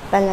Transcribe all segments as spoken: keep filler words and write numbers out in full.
पहले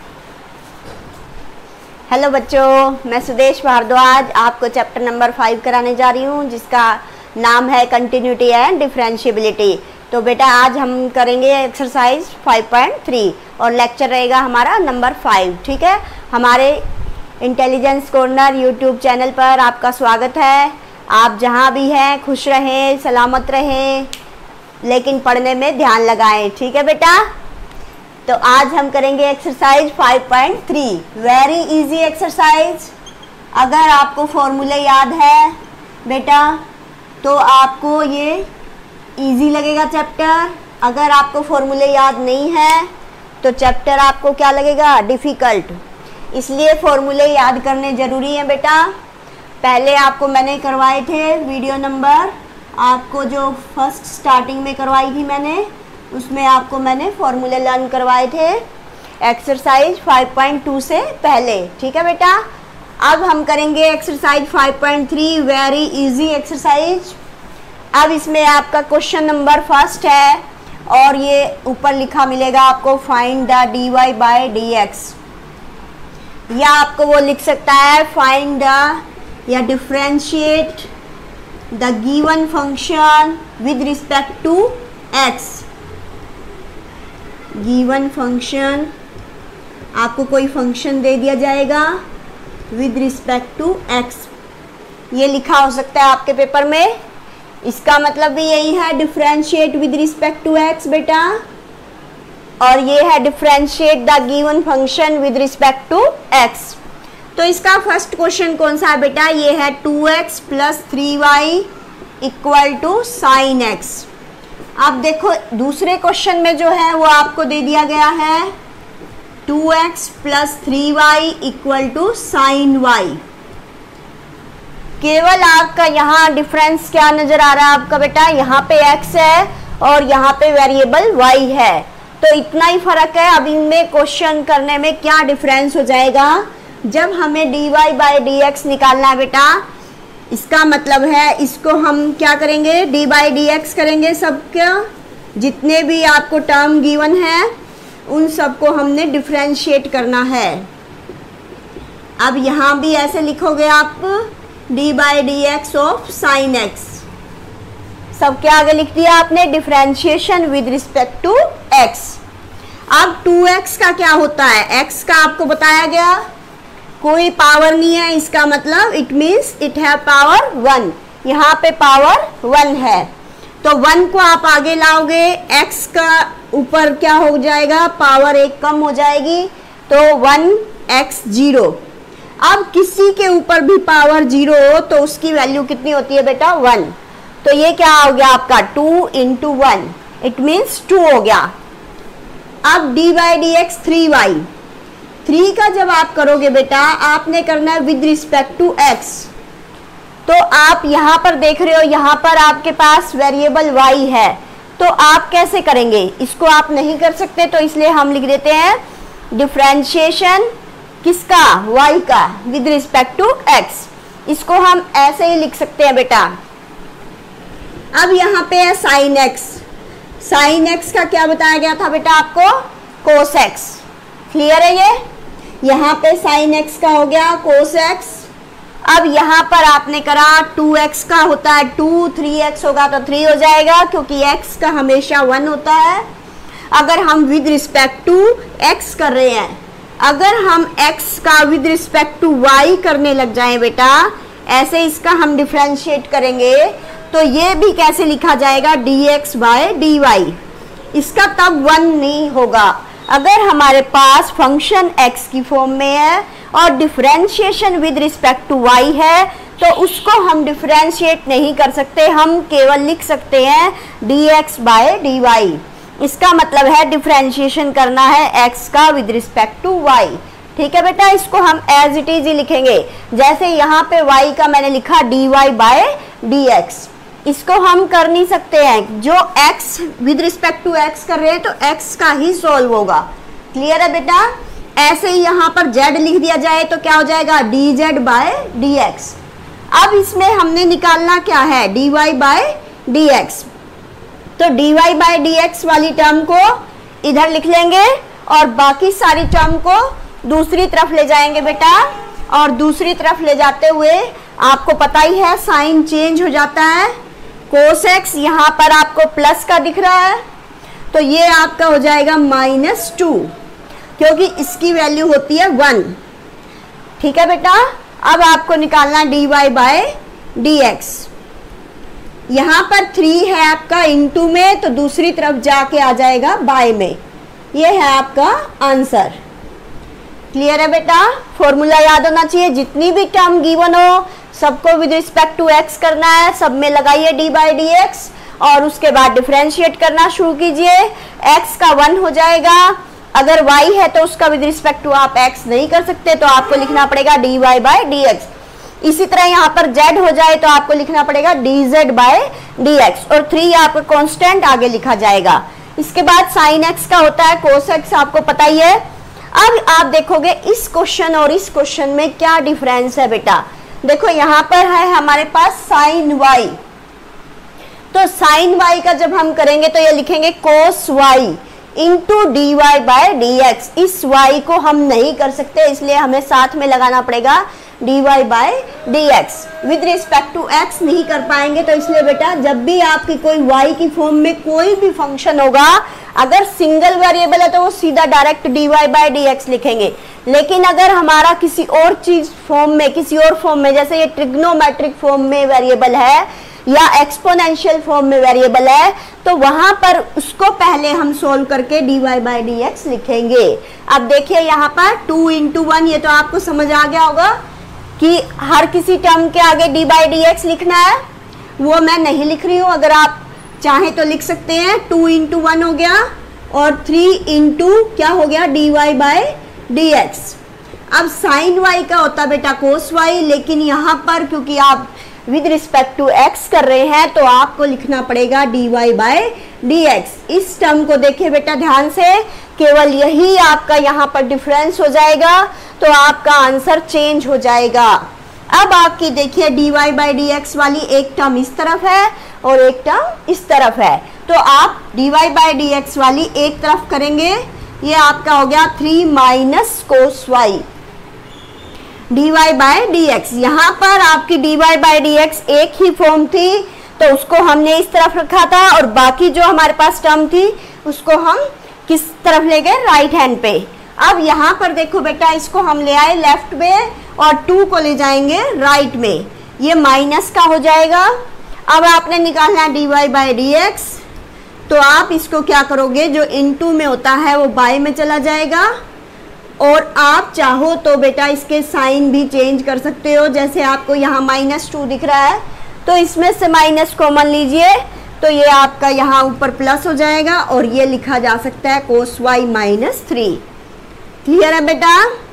हेलो बच्चों, मैं सुदेश भारद्वाज आपको चैप्टर नंबर फाइव कराने जा रही हूँ, जिसका नाम है कंटिन्यूटी एंड डिफरेंशिएबिलिटी। तो बेटा आज हम करेंगे एक्सरसाइज फाइव पॉइंट थ्री और लेक्चर रहेगा हमारा नंबर फाइव। ठीक है, हमारे इंटेलिजेंस कॉर्नर यूट्यूब चैनल पर आपका स्वागत है। आप जहाँ भी हैं खुश रहें, सलामत रहें, लेकिन पढ़ने में ध्यान लगाएं। ठीक है बेटा, तो आज हम करेंगे exercise five point three, very easy exercise. अगर आपको फॉर्मूले याद है बेटा तो आपको ये इजी लगेगा चैप्टर। अगर आपको फॉर्मूले याद नहीं है तो चैप्टर आपको क्या लगेगा, डिफ़िकल्ट। इसलिए फॉर्मूले याद करने ज़रूरी है बेटा। पहले आपको मैंने करवाए थे वीडियो नंबर, आपको जो फर्स्ट स्टार्टिंग में करवाई थी मैंने, उसमें आपको मैंने फॉर्मूले लर्न करवाए थे एक्सरसाइज फाइव पॉइंट टू से पहले। ठीक है बेटा, अब हम करेंगे exercise five point three, very easy exercise. अब इसमें आपका क्वेश्चन नंबर फर्स्ट है और ये ऊपर लिखा मिलेगा आपको, find the d Y by D x, या आपको वो लिख सकता है फाइंड द या differentiate the given function with respect to x. Given function, आपको कोई फंक्शन दे दिया जाएगा विद रिस्पेक्ट टू एक्स, ये लिखा हो सकता है आपके पेपर में। इसका मतलब भी यही है, differentiate with respect to X बेटा, और ये है differentiate the given function with respect to X. तो इसका फर्स्ट क्वेश्चन कौन सा है बेटा, ये है two x plus three Y equal to sine X. अब देखो दूसरे क्वेश्चन में जो है वो आपको दे दिया गया है two x plus three Y equal to sine Y. केवल आपका यहाँ डिफरेंस क्या नजर आ रहा है आपका बेटा, यहाँ पे x है और यहाँ पे वेरिएबल y है, तो इतना ही फर्क है। अब इनमें क्वेश्चन करने में क्या डिफरेंस हो जाएगा, जब हमें D Y by D x निकालना है बेटा, इसका मतलब है इसको हम क्या करेंगे, डी बाई डी एक्स करेंगे। सबका जितने भी आपको टर्म गिवन है उन सबको हमने डिफरेंशिएट करना है। अब यहाँ भी ऐसे लिखोगे आप, d by D x of sine x, सबके आगे लिख दिया आपने differentiation with respect to x. अब टू एक्स का क्या होता है, एक्स का आपको बताया गया कोई पावर नहीं है, इसका मतलब इट मीन्स इट है पावर वन, यहाँ पे पावर वन है, तो वन को आप आगे लाओगे, एक्स का ऊपर क्या हो जाएगा, पावर एक कम हो जाएगी, तो वन एक्स जीरो। अब किसी के ऊपर भी पावर जीरो हो तो उसकी वैल्यू कितनी होती है बेटा, वन। तो ये क्या हो गया आपका two into one, it means two हो गया। अब d by D x three y, three का जब आप करोगे बेटा, आपने करना है विद रिस्पेक्ट टू एक्स। तो आप यहाँ पर देख रहे हो, यहाँ पर आपके पास वेरिएबल y है, तो आप कैसे करेंगे, इसको आप नहीं कर सकते, तो इसलिए हम लिख देते हैं डिफरेंशिएशन किसका, y का विद रिस्पेक्ट टू x। इसको हम ऐसे ही लिख सकते हैं बेटा। अब यहाँ पे है साइन x, साइन x का क्या बताया गया था बेटा आपको, कोस x। क्लियर है ये, यहाँ पे साइन x का हो गया कोस x। अब यहाँ पर आपने करा टू एक्स का होता है टू, थ्री एक्स होगा तो थ्री हो जाएगा, क्योंकि x का हमेशा वन होता है। अगर हम विद रिस्पेक्ट टू x कर रहे हैं, अगर हम x का विद रिस्पेक्ट टू y करने लग जाएं बेटा, ऐसे इसका हम डिफरेंशिएट करेंगे, तो ये भी कैसे लिखा जाएगा, d x by d y. इसका तब वन नहीं होगा अगर हमारे पास फंक्शन x की फॉर्म में है और differentiation with respect to y है, तो उसको हम डिफरेंशिएट नहीं कर सकते, हम केवल लिख सकते हैं d x by d y. इसका मतलब है डिफरेंशिएशन करना है x का विद रिस्पेक्ट टू y। ठीक है बेटा, इसको हम एज इट इज ही लिखेंगे, जैसे यहाँ पे y का मैंने लिखा d y by d x. इसको हम कर नहीं सकते हैं, जो x with respect to x कर रहे हैं तो x का ही सॉल्व होगा। क्लियर है बेटा, ऐसे ही यहाँ पर z लिख दिया जाए तो क्या हो जाएगा, d z by d x. अब इसमें हमने निकालना क्या है, d y by d x. तो d Y by D x वाली टर्म को इधर लिख लेंगे और बाकी सारी टर्म को दूसरी तरफ ले जाएंगे बेटा, और दूसरी तरफ ले जाते हुए आपको पता ही है साइन चेंज हो जाता है। कोस एक्स यहाँ पर आपको प्लस का दिख रहा है, तो ये आपका हो जाएगा माइनस टू, क्योंकि इसकी वैल्यू होती है वन। ठीक है बेटा, अब आपको निकालना d y by d x. यहाँ पर थ्री है आपका इनटू में, तो दूसरी तरफ जाके आ जाएगा बाय में। ये है आपका आंसर। क्लियर है बेटा? फॉर्मूला याद होना चाहिए, जितनी भी टर्म गिवन हो सबको विद रिस्पेक्ट टू एक्स करना है, सब में लगाइए डी बाई डी एक्स और उसके बाद डिफरेंशिएट करना शुरू कीजिए। एक्स का वन हो जाएगा, अगर y है तो उसका विद रिस्पेक्ट टू आप x नहीं कर सकते, तो आपको लिखना पड़ेगा d y by d x. इसी तरह यहाँ पर z हो जाए तो आपको लिखना पड़ेगा d z by d x, और थ्री आपका कांस्टेंट आगे लिखा जाएगा। इसके बाद साइन x का होता है कोस x, आपको पता ही है। अब आप देखोगे इस क्वेश्चन और इस क्वेश्चन में क्या डिफरेंस है बेटा। देखो यहाँ पर है हमारे पास साइन y, तो साइन y का जब हम करेंगे तो ये लिखेंगे cos y into d y by d x. इस y को हम नहीं कर सकते, इसलिए हमें साथ में लगाना पड़ेगा d y by d x. With respect to x नहीं कर पाएंगे, तो इसलिए बेटा जब भी आपकी कोई y की फॉर्म में कोई भी फंक्शन होगा, अगर सिंगल वेरिएबल है तो वो सीधा direct d y by d x लिखेंगे। लेकिन अगर हमारा किसी और चीज फॉर्म में, किसी और फॉर्म में, जैसे ये ट्रिग्नोमेट्रिक फॉर्म में वेरिएबल है या एक्सपोनेंशियल फॉर्म में वेरिएबल है, तो वहां पर उसको पहले हम सोल्व करके d y by d x लिखेंगे। अब देखिए यहाँ पर टू इंटू वन, ये तो आपको समझ आ गया होगा कि हर किसी टर्म के आगे डी बाई डी एक्स लिखना है। वो मैं नहीं लिख रही हूँ, अगर आप चाहे तो लिख सकते हैं। टू इंटू वन हो गया और थ्री इंटू क्या हो गया d y by d x. अब साइन वाई का होता बेटा कोस वाई, लेकिन यहाँ पर क्योंकि आप विद रिस्पेक्ट टू एक्स कर रहे हैं तो आपको लिखना पड़ेगा d y by d x. इस टर्म को देखिए बेटा ध्यान से, केवल यही आपका यहाँ पर डिफरेंस हो जाएगा, तो आपका आंसर चेंज हो जाएगा। अब आपकी देखिए d y by d x वाली एक टर्म इस तरफ है और एक टर्म इस तरफ है, तो आप d y by d x वाली एक तरफ करेंगे, ये आपका हो गया three minus cos y d y by d x. यहाँ पर आपकी d y by d x एक ही फॉर्म थी, तो उसको हमने इस तरफ रखा था, और बाकी जो हमारे पास टर्म थी उसको हम किस तरफ ले गए, राइट हैंड पे। अब यहाँ पर देखो बेटा, इसको हम ले आए लेफ्ट में और टू को ले जाएंगे राइट में, ये माइनस का हो जाएगा। अब आपने निकालना है d y by d x, तो आप इसको क्या करोगे, जो इनटू में होता है वो बाय में चला जाएगा, और आप चाहो तो बेटा इसके साइन भी चेंज कर सकते हो। जैसे आपको यहाँ माइनस टू दिख रहा है, तो इसमें से माइनस कॉमन लीजिए, तो ये आपका यहाँ ऊपर प्लस हो जाएगा, और ये लिखा जा सकता है cos y minus three. Clear है बेटा?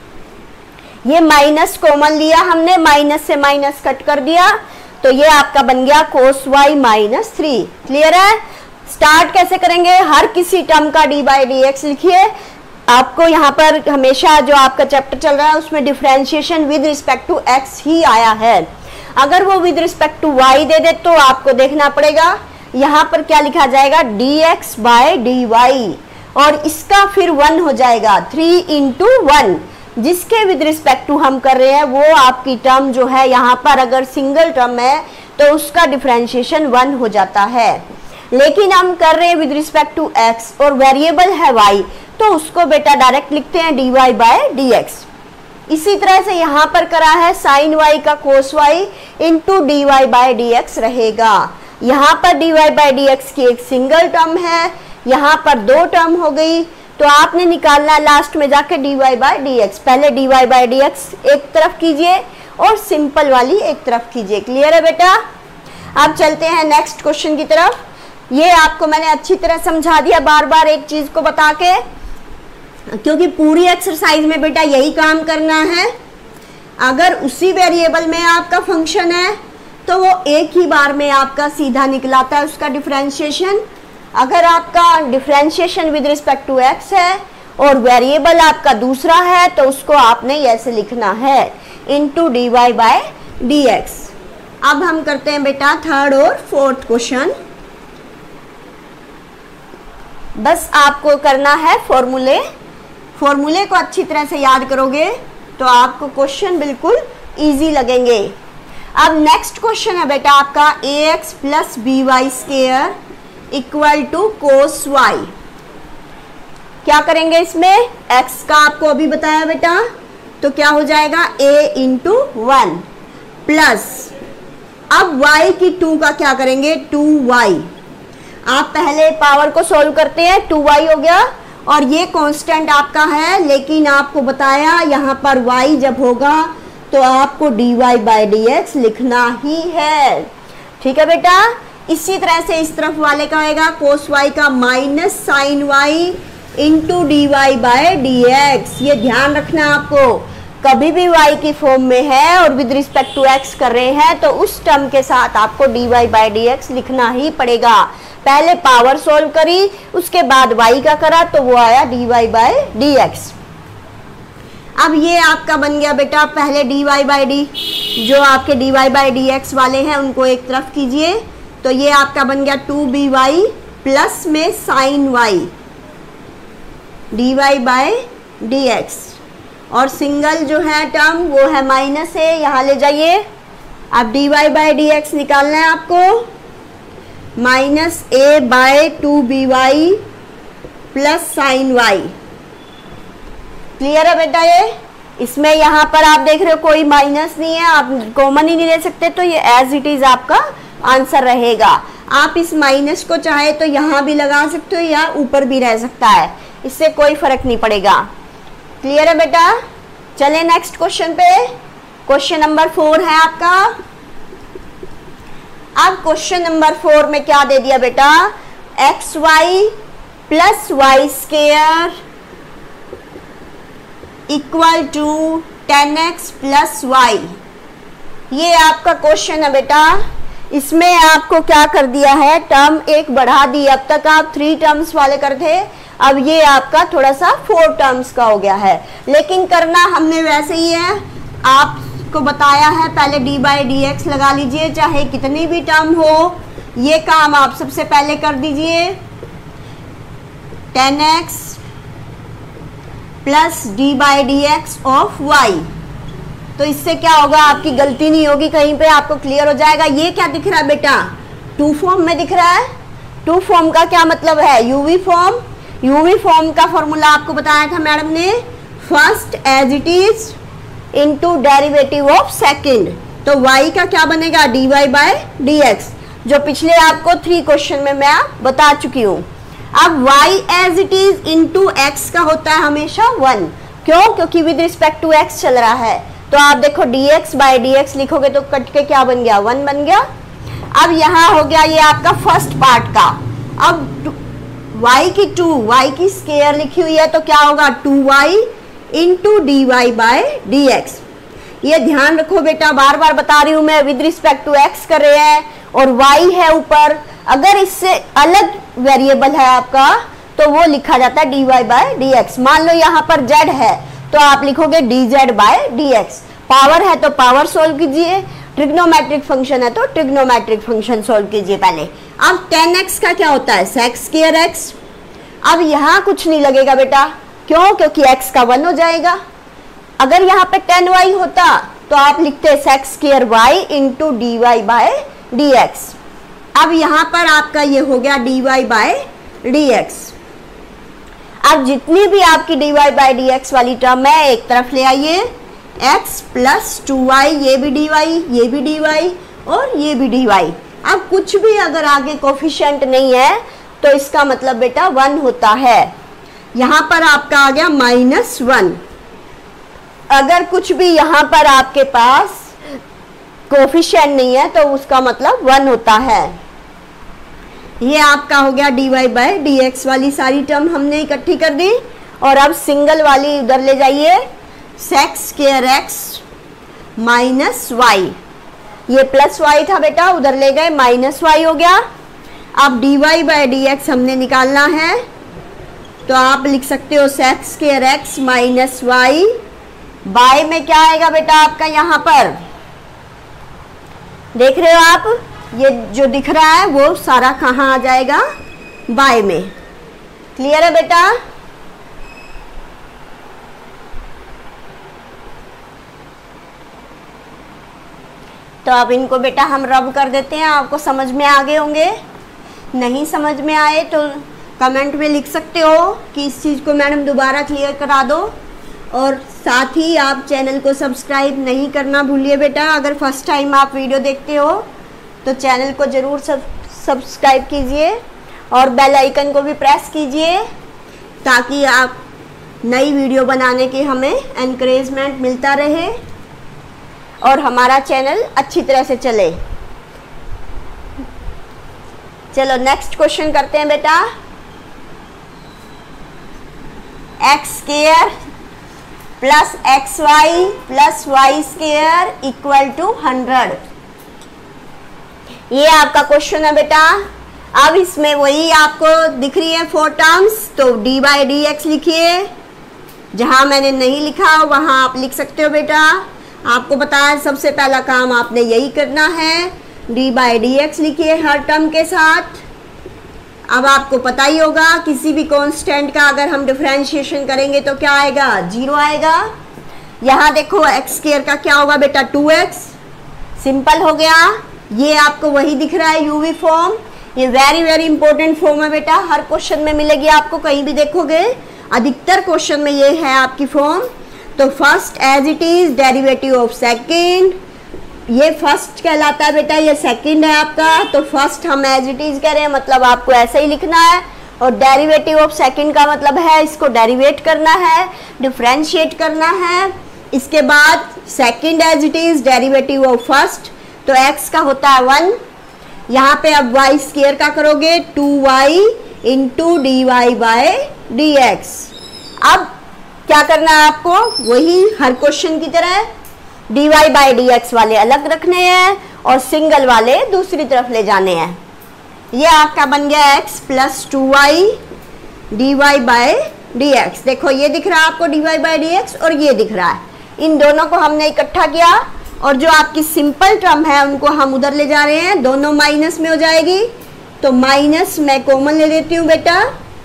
ये माइनस कॉमन लिया हमने, माइनस से माइनस कट कर दिया, तो ये आपका बन गया cos y minus three. Clear है? स्टार्ट कैसे करेंगे, हर किसी टर्म का डी बाई डी एक्स लिखिए। आपको यहाँ पर हमेशा जो आपका चैप्टर चल रहा है उसमें differentiation with respect to x ही आया है। अगर वो विद रिस्पेक्ट टू वाई दे दे तो आपको देखना पड़ेगा यहाँ पर क्या लिखा जाएगा, d x by d y, और इसका फिर वन हो जाएगा थ्री इंटू वन, जिसके विद रिस्पेक्ट टू हम कर रहे हैं वो आपकी टर्म जो है यहाँ पर अगर सिंगल टर्म है तो उसका डिफरेंशिएशन वन हो जाता है। लेकिन हम कर रहे हैं विद रिस्पेक्ट टू एक्स और वेरिएबल है वाई, तो उसको बेटा डायरेक्ट लिखते हैं d y by d x. इसी तरह से यहाँ पर करा है साइन वाई का cos y into d y by d x रहेगा। यहाँ पर d y by d x की एक सिंगल टर्म है, यहाँ पर दो टर्म हो गई, तो आपने निकालना लास्ट में जाके d y by d x. पहले d y by d x एक तरफ कीजिए और सिंपल वाली एक तरफ कीजिए। क्लियर है बेटा? अब चलते हैं नेक्स्ट क्वेश्चन की तरफ। ये आपको मैंने अच्छी तरह समझा दिया बार बार एक चीज को बता के, क्योंकि पूरी एक्सरसाइज में बेटा यही काम करना है। अगर उसी वेरिएबल में आपका फंक्शन है तो वो एक ही बार में आपका सीधा निकलाता है उसका डिफरेंशिएशन। अगर आपका differentiation with respect to x है और वेरिएबल आपका दूसरा है तो उसको आपने ऐसे लिखना है, into d y by d x. अब हम करते हैं बेटा थर्ड और फोर्थ क्वेश्चन। बस आपको करना है फॉर्मूले फॉर्मूले को अच्छी तरह से याद करोगे तो आपको क्वेश्चन बिल्कुल इजी लगेंगे। अब नेक्स्ट क्वेश्चन है बेटा आपका a x plus b y square equal to cos y. क्या करेंगे इसमें, x का आपको अभी बताया बेटा, तो क्या हो जाएगा a इंटू वन प्लस, अब y की टू का क्या करेंगे, टू वाई। आप पहले पावर को सॉल्व करते हैं, टू वाई हो गया और ये कांस्टेंट आपका है, लेकिन आपको बताया यहाँ पर y जब होगा तो आपको dy बाई डी एक्स लिखना ही है। ठीक है बेटा। इसी तरह से इस तरफ वाले का आएगा कोस y का minus sine y into d y by d x. ये ध्यान रखना आपको, कभी भी y की फॉर्म में है और विद रिस्पेक्ट टू x कर रहे हैं तो उस टर्म के साथ आपको d Y by D x लिखना ही पड़ेगा। पहले पावर सॉल्व करी, उसके बाद y का करा तो वो आया d Y by D x. अब ये आपका बन गया बेटा, पहले डी वाई बाई डी, जो आपके d Y by D x वाले हैं उनको एक तरफ कीजिए, तो ये आपका बन गया टू बी वाई प्लस में sine y d Y by D x, और सिंगल जो है टर्म वो है माइनस है, यहाँ ले जाइए। अब d Y by D x निकालना है आपको, minus a by two b y plus sine y. Clear है बेटा ये? इसमें यहाँ पर आप देख रहे हो कोई माइनस नहीं है, आप कॉमन ही नहीं ले सकते, तो ये एज इट इज आपका आंसर रहेगा। आप इस माइनस को चाहे तो यहाँ भी लगा सकते हो या ऊपर भी रह सकता है, इससे कोई फर्क नहीं पड़ेगा। क्लियर है बेटा? चले नेक्स्ट क्वेश्चन पे। क्वेश्चन नंबर फोर है आपका। अब क्वेश्चन नंबर फोर में क्या दे दिया बेटा, x y plus y square equal to ten x plus y. ये आपका क्वेश्चन है बेटा। इसमें आपको क्या कर दिया है, टर्म एक बढ़ा दी। अब तक आप थ्री टर्म्स वाले करते, अब ये आपका थोड़ा सा फोर टर्म्स का हो गया है, लेकिन करना हमने वैसे ही है। आपको बताया है पहले डी बाई डी एक्स लगा लीजिए, चाहे कितनी भी टर्म हो। ये काम आप सबसे पहले कर दीजिए, ten x plus d by D x of y. तो इससे क्या होगा, आपकी गलती नहीं होगी कहीं पे, आपको क्लियर हो जाएगा। ये क्या दिख रहा है बेटा, टू फॉर्म में दिख रहा है। टू फॉर्म का क्या मतलब है, यूवी फॉर्म। यूवी फॉर्म का फॉर्मूला आपको बताया था मैडम ने, first as it is into derivative of second. तो y का क्या बनेगा, dy बाय dx, जो पिछले आपको थ्री क्वेश्चन में मैं बता चुकी हूँ। अब y as it is into x का होता है हमेशा वन, क्यों, क्योंकि विद रिस्पेक्ट टू x चल रहा है। तो आप देखो dx बाय dx लिखोगे तो कट के क्या बन गया, वन बन गया। अब यहाँ हो गया ये आपका फर्स्ट पार्ट का। अब y की टू, y की स्केयर लिखी हुई है तो क्या होगा, two y into d y by d x. ये ध्यान रखो बेटा, बार बार बता रही हूँ मैं, विद रिस्पेक्ट टू x कर रहे हैं और y है ऊपर। अगर इससे अलग वेरिएबल है आपका तो वो लिखा जाता है d y by d x. मान लो यहाँ पर z है तो आप लिखोगे d z by d x. Power है तो पावर सोल्व कीजिए, ट्रिग्नोमेट्रिक फंक्शन है तो ट्रिग्नोमेट्रिक फंक्शन सोल्व कीजिए पहले। अब टेन एक्स का क्या होता है, सेक स्क्वायर एक्स। अब यहाँ कुछ नहीं लगेगा बेटा, क्यों, क्योंकि x का वन हो जाएगा। अगर यहाँ पे टेन वाई होता तो आप लिखते sec square y into d y by d x. अब यहाँ पर आपका ये हो गया d y by d x. अब जितनी भी आपकी d y by d x वाली टर्म है एक तरफ ले आइए, x प्लस टू वाई, ये भी डी वाई, ये भी डी वाई और ये भी डी वाई। अब कुछ भी अगर आगे कोफिशिएंट नहीं है तो इसका मतलब बेटा वन होता है। यहाँ पर आपका आ गया माइनस वन। अगर कुछ भी यहाँ पर आपके पास कोफिशिएंट नहीं है तो उसका मतलब वन होता है। ये आपका हो गया d y by d x वाली सारी टर्म हमने इकट्ठी कर दी। और अब सिंगल वाली उधर ले जाइए, sec square x minus y. ये प्लस वाई था बेटा, उधर ले गए माइनस वाई हो गया। अब d y by d x हमने निकालना है तो आप लिख सकते हो sec square x minus y. By में क्या आएगा बेटा आपका, यहाँ पर देख रहे हो आप, ये जो दिख रहा है वो सारा कहाँ आ जाएगा, बाय में। क्लियर है बेटा? तो अब इनको बेटा हम रब कर देते हैं। आपको समझ में आ गए होंगे, नहीं समझ में आए तो कमेंट में लिख सकते हो कि इस चीज़ को मैडम दोबारा क्लियर करा दो। और साथ ही आप चैनल को सब्सक्राइब नहीं करना भूलिए बेटा। अगर फर्स्ट टाइम आप वीडियो देखते हो तो चैनल को ज़रूर सब सब्सक्राइब कीजिए और बेल आइकन को भी प्रेस कीजिए ताकि आप नई वीडियो बनाने की हमें एनकरेजमेंट मिलता रहे और हमारा चैनल अच्छी तरह से चले। चलो नेक्स्ट क्वेश्चन करते हैं बेटा। X square plus x y plus y square equal to hundred, ये आपका क्वेश्चन है बेटा। अब इसमें वही आपको दिख रही है फोर टर्म्स, तो डी बाई डी एक्स लिखिए। जहां मैंने नहीं लिखा वहां आप लिख सकते हो बेटा। आपको पता है सबसे पहला काम आपने यही करना है, डी बाई डी एक्स लिखिए हर टर्म के साथ। अब आपको पता ही होगा किसी भी कांस्टेंट का अगर हम डिफरेंशिएशन करेंगे तो क्या आएगा, जीरो आएगा। यहाँ देखो एक्स स्क्वायर का क्या होगा बेटा, टू एक्स, सिंपल हो गया। ये आपको वही दिख रहा है यूवी फॉर्म, ये वेरी वेरी इंपॉर्टेंट फॉर्म है बेटा, हर क्वेश्चन में मिलेगी आपको, कहीं भी देखोगे अधिकतर क्वेश्चन में ये है आपकी फॉर्म। तो first as it is derivative of second, ये फर्स्ट कहलाता है बेटा, ये सेकंड है आपका, तो फर्स्ट हम एज इट इज कह रहे हैं, मतलब आपको ऐसा ही लिखना है। और डेरिवेटिव ऑफ सेकंड का मतलब है इसको डेरिवेट करना है, डिफरेंशिएट करना है। इसके बाद second as it is derivative of first, तो x का होता है वन। यहाँ पे अब वाई स्क्वायर का करोगे two y into d y by d x. अब क्या करना है आपको, वही हर क्वेश्चन की तरह d Y by D x वाले अलग रखने हैं और सिंगल वाले दूसरी तरफ ले जाने हैं। ये आपका बन गया x plus two y d y by d x. देखो ये दिख रहा है आपको d y by d x और ये दिख रहा है, इन दोनों को हमने इकट्ठा किया और जो आपकी सिंपल टर्म है उनको हम उधर ले जा रहे हैं, दोनों माइनस में हो जाएगी। तो माइनस मैं कॉमन ले लेती हूँ बेटा,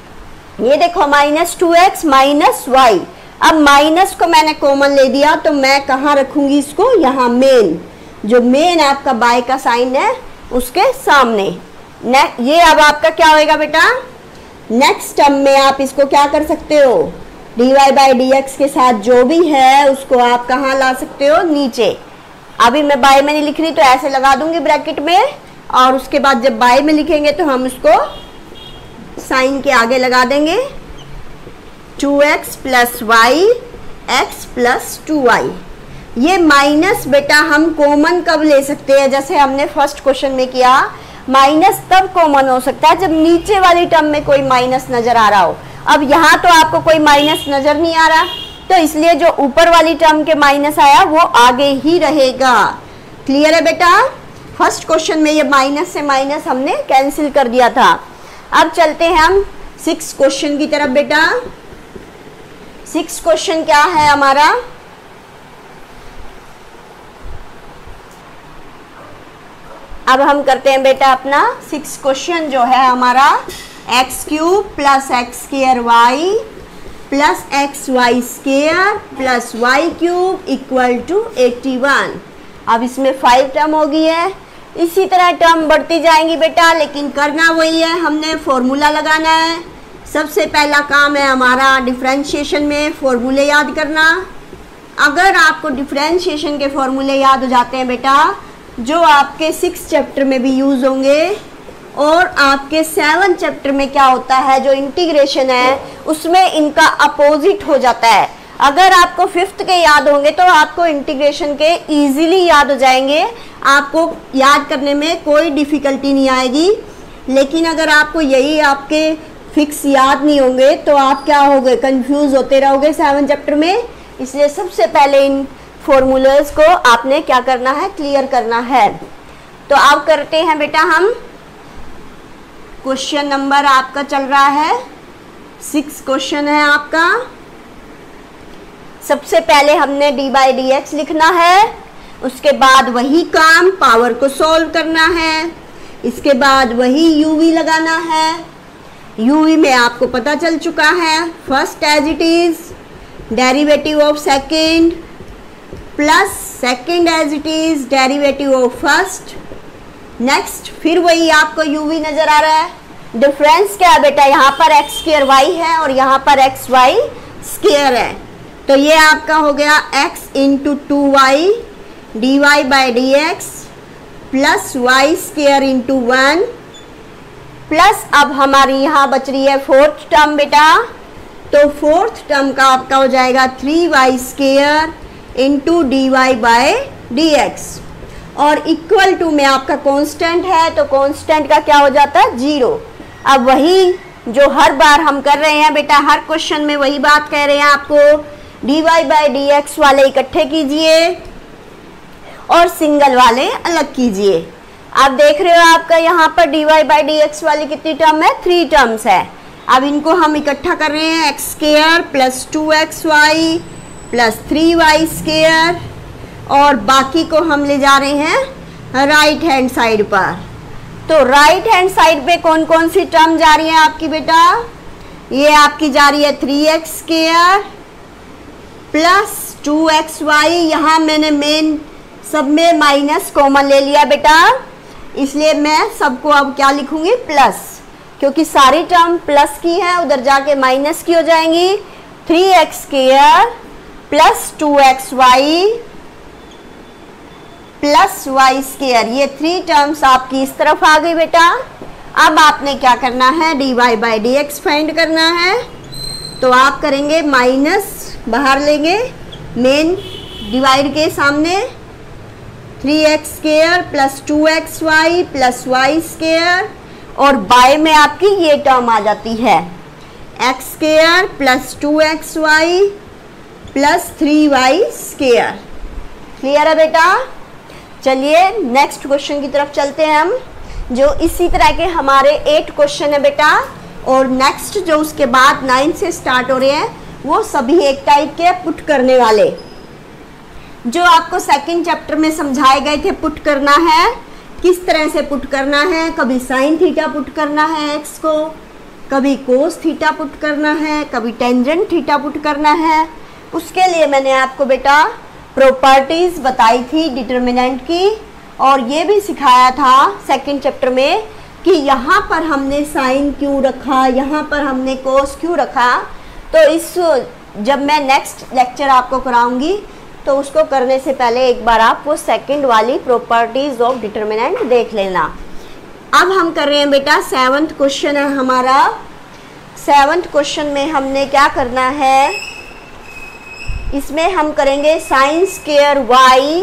ये देखो minus two x minus y. अब माइनस को मैंने कॉमन ले दिया तो मैं कहाँ रखूंगी इसको, यहाँ मेन, जो मेन आपका बाय का साइन है उसके सामने। ने, ये अब आपका क्या होएगा बेटा, नेक्स्ट टर्म में आप इसको क्या कर सकते हो, d Y by D x के साथ जो भी है उसको आप कहाँ ला सकते हो, नीचे। अभी मैं बाय में नहीं लिख रही तो ऐसे लगा दूंगी ब्रैकेट में, और उसके बाद जब बाय में लिखेंगे तो हम उसको साइन के आगे लगा देंगे, two x plus y x plus two y. ये माइनस बेटा हम कॉमन कब ले सकते हैं, जैसे हमने फर्स्ट क्वेश्चन में किया, माइनस तब कॉमन हो सकता है जब नीचे वाली टर्म में कोई माइनस नजर आ रहा हो। अब यहाँ तो आपको कोई माइनस नजर नहीं आ रहा, तो इसलिए जो ऊपर वाली टर्म के माइनस आया वो आगे ही रहेगा। क्लियर है बेटा, फर्स्ट क्वेश्चन में ये माइनस से माइनस हमने कैंसिल कर दिया था। अब चलते हैं हम सिक्स क्वेश्चन की तरफ बेटा। सिक्स क्वेश्चन क्या है हमारा, अब हम करते हैं बेटा अपना सिक्स क्वेश्चन जो है हमारा, x cube plus x square y plus x y square plus y cube equal to eighty one. अब इसमें फाइव टर्म हो गई है, इसी तरह टर्म बढ़ती जाएंगी बेटा, लेकिन करना वही है, हमने फॉर्मूला लगाना है। सबसे पहला काम है हमारा डिफरेंशिएशन में फॉर्मूले याद करना। अगर आपको डिफरेंशिएशन के फॉर्मूले याद हो जाते हैं बेटा, जो आपके सिक्स चैप्टर में भी यूज़ होंगे और आपके सेवन चैप्टर में क्या होता है, जो इंटीग्रेशन है उसमें इनका अपोजिट हो जाता है। अगर आपको फिफ्थ के याद होंगे तो आपको इंटीग्रेशन के इजीली याद हो जाएंगे, आपको याद करने में कोई डिफ़िकल्टी नहीं आएगी। लेकिन अगर आपको यही आपके फिक्स याद नहीं होंगे तो आप क्या होगे, कंफ्यूज होते रहोगे सेवन चैप्टर में। इसलिए सबसे पहले इन फॉर्मूलाज को आपने क्या करना है, क्लियर करना है। तो अब करते हैं बेटा हम क्वेश्चन नंबर, आपका चल रहा है सिक्स क्वेश्चन है आपका। सबसे पहले हमने डी बाई डी एक्स लिखना है, उसके बाद वही काम पावर को सॉल्व करना है, इसके बाद वही यूवी लगाना है। यूवी में आपको पता चल चुका है, first as it is derivative of second plus second as it is derivative of first. Next फिर वही आपको u v नजर आ रहा है। डिफरेंस क्या है बेटा, यहाँ पर एक्स स्क्वायर वाई है और यहाँ पर एक्स वाई स्क्वायर है, तो ये आपका हो गया x into two y d Y by D x plus y square into one plus अब हमारी यहाँ बच रही है फोर्थ टर्म बेटा, तो फोर्थ टर्म का आपका हो जाएगा three y square into d Y by D x और इक्वल टू में आपका कांस्टेंट है, तो कांस्टेंट का क्या हो जाता है जीरो। अब वही जो हर बार हम कर रहे हैं बेटा, हर क्वेश्चन में वही बात कह रहे हैं आपको, d Y by D x वाले इकट्ठे कीजिए और सिंगल वाले अलग कीजिए। आप देख रहे हो आपका यहाँ पर d Y by D x वाली कितनी टर्म है, थ्री टर्म्स है। अब इनको हम इकट्ठा कर रहे हैं, x square plus two x y plus three y square और बाकी को हम ले जा रहे हैं राइट हैंड साइड पर। तो राइट हैंड साइड पे कौन कौन सी टर्म जा रही है आपकी बेटा, ये आपकी जा रही है three x square plus two x y, यहाँ मैंने मेन सब में माइनस कॉमन ले लिया बेटा, इसलिए मैं सबको अब क्या लिखूंगी प्लस, क्योंकि सारी टर्म प्लस की है, उधर जाके माइनस की हो जाएंगी। Three x square plus two x y plus y square, ये थ्री टर्म्स आपकी इस तरफ आ गई बेटा। अब आपने क्या करना है, d Y by D x find करना है, तो आप करेंगे माइनस बाहर लेंगे मेन डिवाइड के सामने, three x square plus two x y plus y square और बाय में आपकी ये टर्म आ जाती है x square plus two x y plus three y square. Clear है बेटा। चलिए नेक्स्ट क्वेश्चन की तरफ चलते हैं हम, जो इसी तरह के हमारे एट क्वेश्चन है बेटा, और नेक्स्ट जो उसके बाद नाइन से स्टार्ट हो रहे हैं वो सभी एक टाइप के पुट करने वाले, जो आपको सेकंड चैप्टर में समझाए गए थे। पुट करना है, किस तरह से पुट करना है, कभी साइन थीटा पुट करना है एक्स को, कभी कोस थीटा पुट करना है, कभी टेंजेंट थीटा पुट करना है। उसके लिए मैंने आपको बेटा प्रॉपर्टीज बताई थी डिटर्मिनेंट की, और ये भी सिखाया था सेकंड चैप्टर में कि यहाँ पर हमने साइन क्यों रखा, यहाँ पर हमने कोस क्यों रखा। तो इस जब मैं नेक्स्ट लेक्चर आपको कराऊंगी तो उसको करने से पहले एक बार आप वो सेकंड वाली प्रॉपर्टीज ऑफ डिटर्मिनेंट देख लेना। अब हम कर रहे हैं बेटा सेवंथ क्वेश्चन है हमारा। सेवंथ क्वेश्चन में हमने क्या करना है, इसमें हम करेंगे sine square y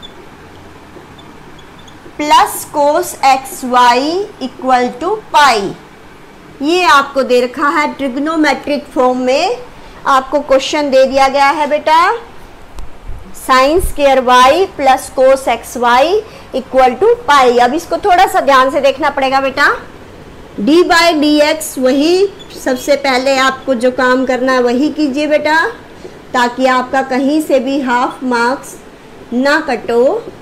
plus cos x y equal to pi. ये आपको दे रखा है ट्रिग्नोमेट्रिक फॉर्म में, आपको क्वेश्चन दे दिया गया है बेटा sine square y plus cos x y equal to pi. अब इसको थोड़ा सा ध्यान से देखना पड़ेगा बेटा, डी बाई डी एक्स वही सबसे पहले आपको जो काम करना है वही कीजिए बेटा, ताकि आपका कहीं से भी हाफ मार्क्स ना कटो।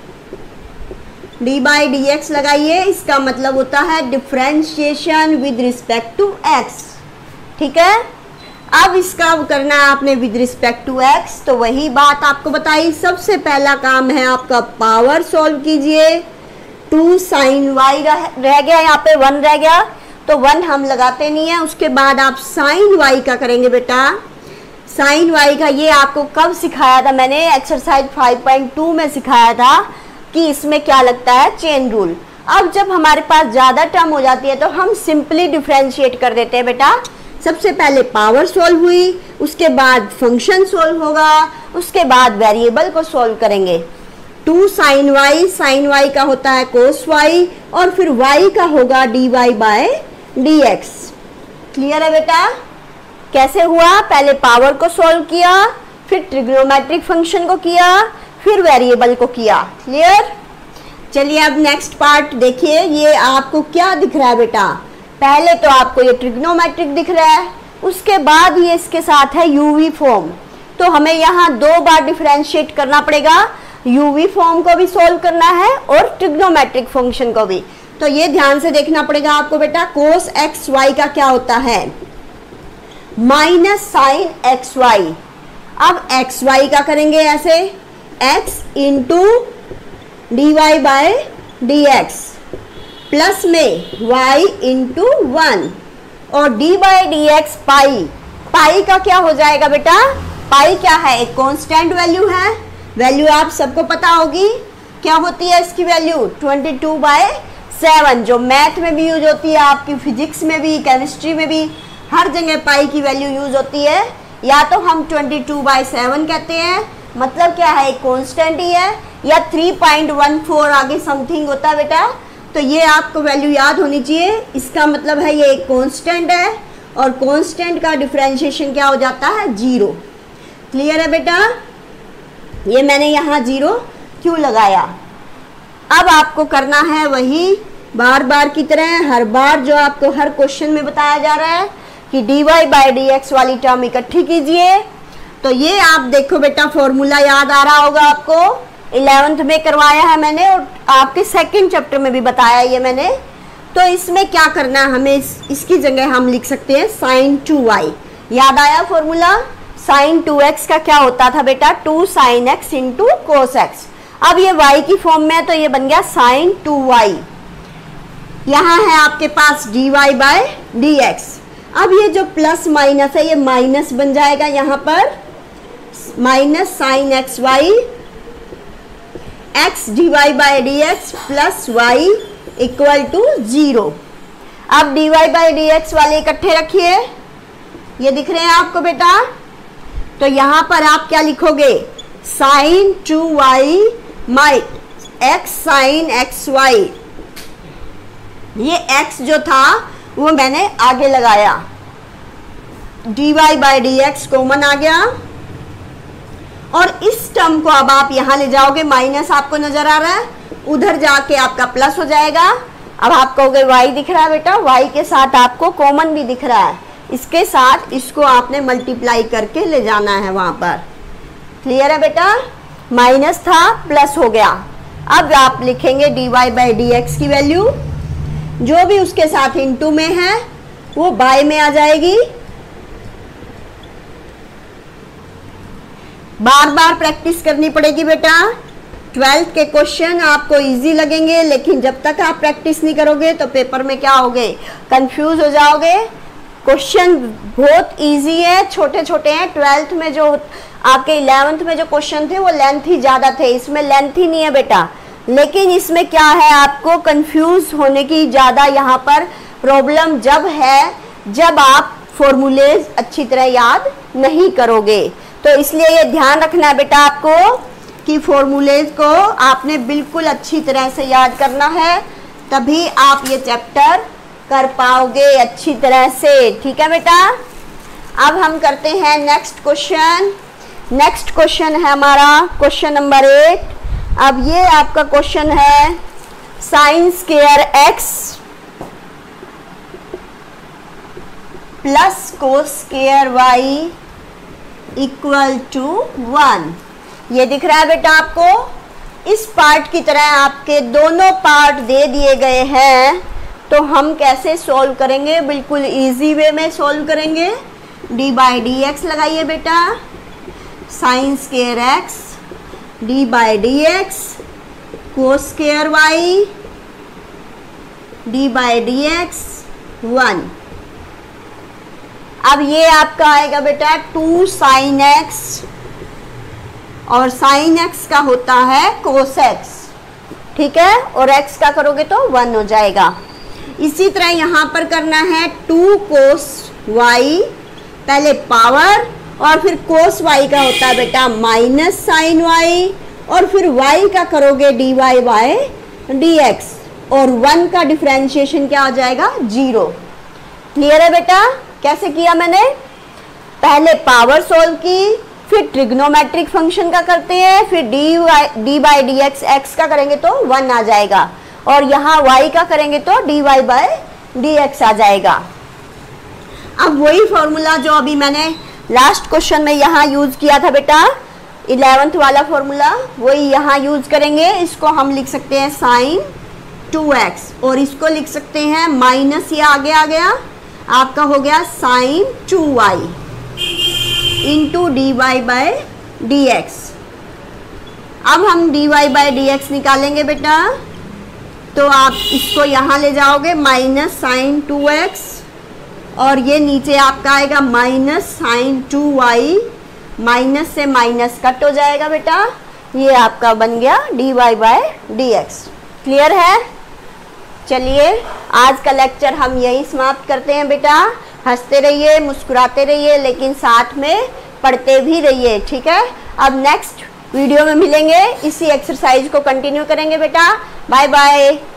डी बाई डी एक्स लगाइए, इसका मतलब होता है differentiation with respect to x. ठीक है, अब इसका करना है आपने विद रिस्पेक्ट टू एक्स, तो वही बात आपको बताई। सबसे पहला काम है आपका पावर सॉल्व कीजिए। टू साइन वाई रह गया, यहाँ पे वन रह गया, तो वन हम लगाते नहीं है। उसके बाद आप साइन वाई का करेंगे बेटा, साइन वाई का ये आपको कब सिखाया था मैंने, एक्सरसाइज फाइव पॉइंट टू में सिखाया था कि इसमें क्या लगता है, चेन रूल। अब जब हमारे पास ज़्यादा टर्म हो जाती है तो हम सिंपली डिफ्रेंशिएट कर देते हैं बेटा। सबसे पहले पावर सॉल्व हुई, उसके बाद फंक्शन सॉल्व होगा, उसके बाद वेरिएबल को सॉल्व करेंगे। Two sine y, sine y का होता है कोस वाई, और फिर वाई का होगा d y by d x. Clear है बेटा। कैसे हुआ, पहले पावर को सॉल्व किया, फिर ट्रिग्नोमेट्रिक फंक्शन को किया, फिर वेरिएबल को किया। क्लियर। चलिए अब नेक्स्ट पार्ट देखिए, ये आपको क्या दिख रहा है बेटा, पहले तो आपको ये ट्रिग्नोमेट्रिक दिख रहा है, उसके बाद ये इसके साथ है यूवी फॉर्म, तो हमें यहाँ दो बार डिफरेंशिएट करना पड़ेगा, यूवी फॉर्म को भी सॉल्व करना है और ट्रिग्नोमेट्रिक फंक्शन को भी। तो ये ध्यान से देखना पड़ेगा आपको बेटा। कोस एक्स वाई का क्या होता है, माइनस साइन एक्स वाई। अब एक्स वाई का करेंगे ऐसे, x into d y by d x plus में y इंटू वन और d by D x pi. Pi का क्या हो जाएगा बेटा? पाई क्या है? एक कांस्टेंट वैल्यू है। वैल्यू आप सबको पता होगी, क्या होती है इसकी value? Twenty two by seven, जो मैथ में भी यूज होती है, आपकी फिजिक्स में भी, केमिस्ट्री में भी, हर जगह पाई की वैल्यू यूज होती है। या तो हम ट्वेंटी टू बाय सेवन कहते हैं, मतलब क्या है? एक कांस्टेंट ही है, या थ्री पॉइंट वन फोर आगे समथिंग होता है बेटा। तो ये आपको वैल्यू याद होनी चाहिए। इसका मतलब है ये एक कांस्टेंट है और कांस्टेंट का डिफरेंशिएशन क्या हो जाता है? जीरो। क्लियर है बेटा? ये मैंने यहाँ जीरो क्यों लगाया? अब आपको करना है वही बार बार की तरह, हर बार जो आपको हर क्वेश्चन में बताया जा रहा है कि d Y by D x वाली टर्म इकट्ठी कीजिए। तो ये आप देखो बेटा, फॉर्मूला याद आ रहा होगा आपको, इलेवेंथ में करवाया है मैंने और आपके सेकंड चैप्टर में भी बताया ये मैंने। तो इसमें क्या करना है हमें? इस, इसकी जगह हम लिख सकते हैं साइन टू वाई। याद आया फॉर्मूला? साइन टू एक्स का क्या होता था बेटा? Two sine x into cos x. अब ये y की फॉर्म में है तो ये बन गया साइन टू वाई। यहाँ है आपके पास d y by d x. अब ये जो प्लस माइनस है ये माइनस बन जाएगा, यहाँ पर minus sine x y x d Y by D x plus y equal to zero. अब d Y by D x वाले इकट्ठे रखिए, ये दिख रहे हैं आपको बेटा। तो यहाँ पर आप क्या लिखोगे? Sine two y my x sine x y. ये x जो था वो मैंने आगे लगाया, d Y by D x common आ गया और इस टर्म को अब आप यहाँ ले जाओगे, माइनस आपको नजर आ रहा है, उधर जाके आपका प्लस हो जाएगा। अब आप कहोगे y दिख रहा है बेटा, y के साथ आपको कॉमन भी दिख रहा है, इसके साथ इसको आपने मल्टीप्लाई करके ले जाना है वहां पर। क्लियर है बेटा? माइनस था प्लस हो गया। अब आप लिखेंगे d Y by D x की वैल्यू जो भी उसके साथ इनटू में है वो बाय में आ जाएगी। बार बार प्रैक्टिस करनी पड़ेगी बेटा। ट्वेल्थ के क्वेश्चन आपको इजी लगेंगे, लेकिन जब तक आप प्रैक्टिस नहीं करोगे तो पेपर में क्या होगे? कंफ्यूज हो जाओगे। क्वेश्चन बहुत इजी है, छोटे छोटे हैं। ट्वेल्थ में जो आपके इलेवेंथ में जो क्वेश्चन थे वो लेंथ ही ज़्यादा थे, इसमें लेंथ ही नहीं है बेटा। लेकिन इसमें क्या है, आपको कंफ्यूज होने की ज़्यादा यहाँ पर प्रॉब्लम जब है जब आप फॉर्मूले अच्छी तरह याद नहीं करोगे। तो इसलिए ये ध्यान रखना है बेटा आपको कि फॉर्मूलेज को आपने बिल्कुल अच्छी तरह से याद करना है, तभी आप ये चैप्टर कर पाओगे अच्छी तरह से। ठीक है बेटा? अब हम करते हैं नेक्स्ट क्वेश्चन। नेक्स्ट क्वेश्चन है हमारा क्वेश्चन नंबर एट। अब ये आपका क्वेश्चन है sine square x plus cos square y equal to one. ये दिख रहा है बेटा आपको। इस पार्ट की तरह आपके दोनों पार्ट दे दिए गए हैं, तो हम कैसे सॉल्व करेंगे? बिल्कुल इजी वे में सॉल्व करेंगे। डी बाई डी एक्स लगाइए बेटा, sine square x d by D x cos square y d by D x one. अब ये आपका आएगा बेटा टू साइन एक्स और साइन एक्स का होता है कोस एक्स। ठीक है? और एक्स का करोगे तो वन हो जाएगा। इसी तरह यहाँ पर करना है टू कोस वाई, पहले पावर और फिर कोस वाई का होता है बेटा माइनस साइन वाई, और फिर वाई का करोगे d y by d x, और वन का डिफरेंशिएशन क्या हो जाएगा? जीरो। क्लियर है बेटा? कैसे किया मैंने? पहले पावर सोल्व की, फिर ट्रिग्नोमेट्रिक फंक्शन का करते हैं, फिर d y d by D x x का करेंगे तो वन आ जाएगा, और यहाँ y का करेंगे तो d y by d x आ जाएगा। अब वही फॉर्मूला जो अभी मैंने लास्ट क्वेश्चन में यहाँ यूज किया था बेटा, इलेवेंथ वाला फॉर्मूला, वही यहाँ यूज करेंगे। इसको हम लिख सकते हैं साइन टू एक्स और इसको लिख सकते हैं माइनस, ये आगे आ गया आपका हो गया sine two y into d y by d x. अब हम d Y by D x निकालेंगे बेटा, तो आप इसको यहाँ ले जाओगे माइनस साइन टू एक्स, और ये नीचे आपका आएगा minus sine two y, minus से माइनस कट हो जाएगा बेटा, ये आपका बन गया d Y by D x. Clear है? चलिए आज का लेक्चर हम यही समाप्त करते हैं बेटा। हंसते रहिए, मुस्कुराते रहिए, लेकिन साथ में पढ़ते भी रहिए, ठीक है। अब नेक्स्ट वीडियो में मिलेंगे, इसी एक्सरसाइज को कंटिन्यू करेंगे बेटा। Bye bye.